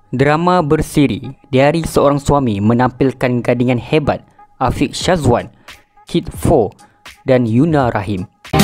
Drama bersiri Diari Seorang Suami menampilkan gadingan hebat Afiq Syazwan, Kit 4 dan Yuna Rahim.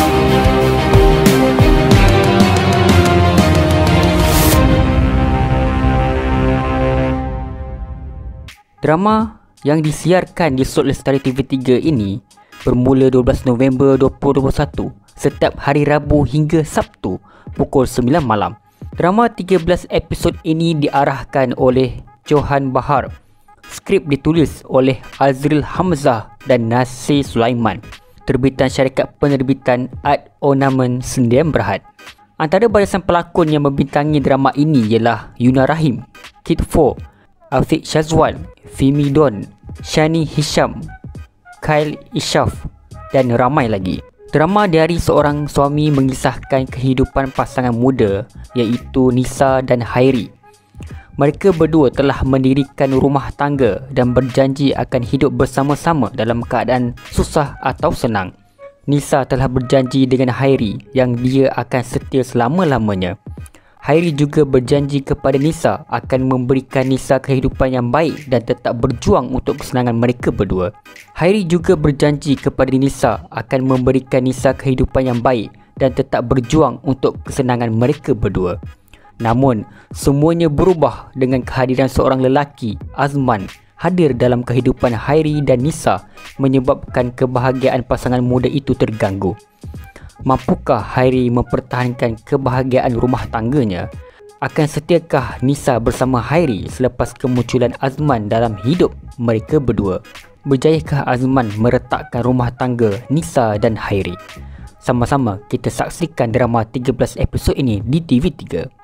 Drama yang disiarkan di Sot Lestari TV3 ini bermula 12 November 2021 setiap hari Rabu hingga Sabtu pukul 9 malam. Drama 13 episod ini diarahkan oleh Johan Bahar. Skrip ditulis oleh Azril Hamzah dan Nasir Sulaiman. Terbitan syarikat penerbitan Ad Ornament Sdn Bhd. Antara barisan pelakon yang membintangi drama ini ialah Yuna Rahim, Kit 4, Afiq Syazwan, Fimi Don, Shani Hisham, Kyle Ishaf dan ramai lagi. Drama Diari Seorang Suami mengisahkan kehidupan pasangan muda iaitu Nisa dan Hairi. Mereka berdua telah mendirikan rumah tangga dan berjanji akan hidup bersama-sama dalam keadaan susah atau senang. Nisa telah berjanji dengan Hairi yang dia akan setia selama-lamanya. Hairi juga berjanji kepada Nisa akan memberikan Nisa kehidupan yang baik dan tetap berjuang untuk kesenangan mereka berdua. Hairi juga berjanji kepada Nisa akan memberikan Nisa kehidupan yang baik dan tetap berjuang untuk kesenangan mereka berdua. Namun, semuanya berubah dengan kehadiran seorang lelaki, Azman, hadir dalam kehidupan Hairi dan Nisa menyebabkan kebahagiaan pasangan muda itu terganggu. Mampukah Hairi mempertahankan kebahagiaan rumah tangganya? Akan setiakah Nisa bersama Hairi selepas kemunculan Azman dalam hidup mereka berdua? Berjayakah Azman meretakkan rumah tangga Nisa dan Hairi? Sama-sama kita saksikan drama 13 episod ini di TV3.